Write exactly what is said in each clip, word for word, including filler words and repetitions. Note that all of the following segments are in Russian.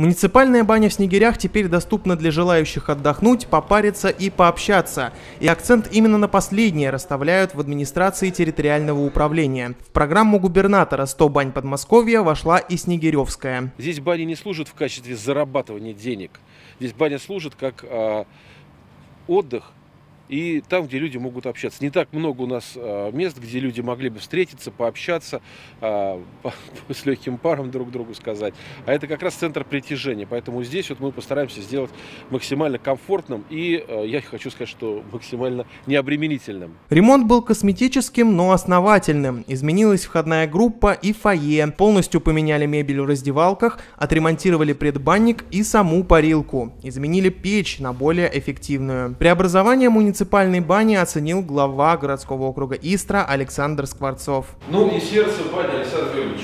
Муниципальная баня в Снегирях теперь доступна для желающих отдохнуть, попариться и пообщаться. И акцент именно на последнее расставляют в администрации территориального управления. В программу губернатора «сто бань Подмосковья» вошла и Снегиревская. Здесь баня не служит в качестве зарабатывания денег. Здесь баня служит как а, отдых. И там, где люди могут общаться. Не так много у нас а, мест, где люди могли бы встретиться, пообщаться, а, по, с легким паром друг другу сказать. А это как раз центр притяжения. Поэтому здесь вот мы постараемся сделать максимально комфортным и, а, я хочу сказать, что максимально необременительным. Ремонт был косметическим, но основательным. Изменилась входная группа и фойе. Полностью поменяли мебель в раздевалках, отремонтировали предбанник и саму парилку. Изменили печь на более эффективную. Преобразование муниципального муниципальной бани оценил глава городского округа Истра Александр Скворцов. Ну и сердце бани Александр Юрьевич.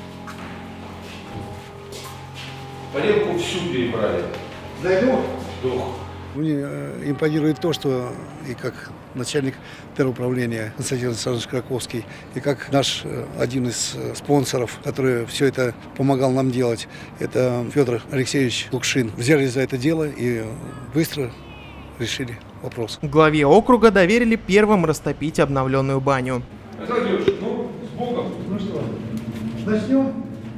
Парилку всю перебрали. Дай дух. Дух. Мне импонирует то, что и как начальник теруправления Константин Александрович Краковский, и как наш один из спонсоров, который все это помогал нам делать, это Федор Алексеевич Лукшин. Взялись за это дело и быстро решили вопрос. Главе округа доверили первым растопить обновленную баню. Александр Юрьевич, ну, с Богом. Ну что, начнем?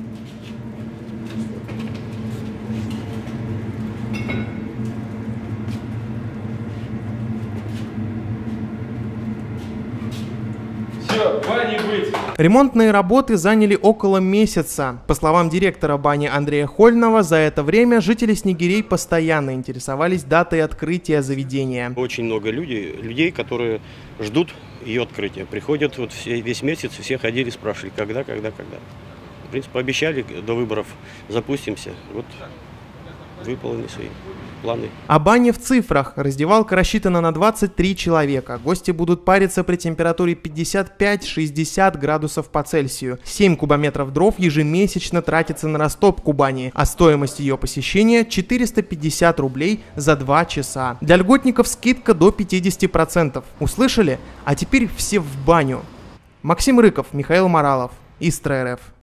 Все, бани быть. Ремонтные работы заняли около месяца. По словам директора бани Андрея Хольного, за это время жители Снегирей постоянно интересовались датой открытия заведения. Очень много людей, людей, которые ждут ее открытия. Приходят вот все, весь месяц, все ходили, спрашивали, когда, когда, когда. В принципе, обещали, до выборов запустимся. Вот выполнили свои планы. О бане в цифрах. Раздевалка рассчитана на двадцать три человека. Гости будут париться при температуре пятьдесят пять — шестьдесят градусов по Цельсию. семь кубометров дров ежемесячно тратится на растопку бани, а стоимость ее посещения четыреста пятьдесят рублей за два часа. Для льготников скидка до пятидесяти процентов. Услышали? А теперь все в баню. Максим Рыков, Михаил Моралов, Истра эр эф.